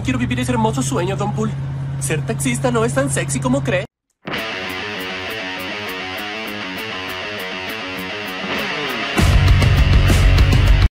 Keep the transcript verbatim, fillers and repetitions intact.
quiero vivir ese hermoso sueño, Don Poole. Ser taxista no es tan sexy como cree.